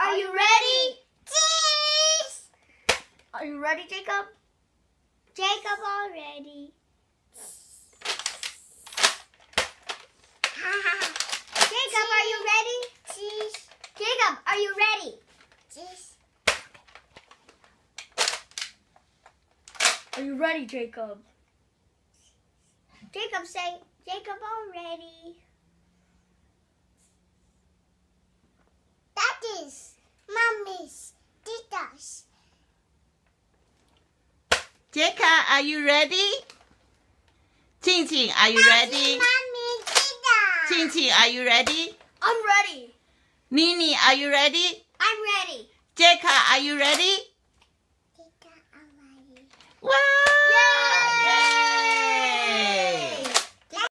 Are you ready? Cheese! Are you ready, Jacob? Jacob all ready. Jacob, are you ready? Cheese. Jacob, are you ready? Cheese. Are you ready, Jacob? Jacob say, Jacob all ready. That is Mommy's, Tita's. Jacob, are you ready? Ting Ting, are you ready? Mommy, Tita. Ting Ting, are you ready? I'm ready. Nini, are you ready? I'm ready. Jacob, are you ready? Tita, all ready. Wow!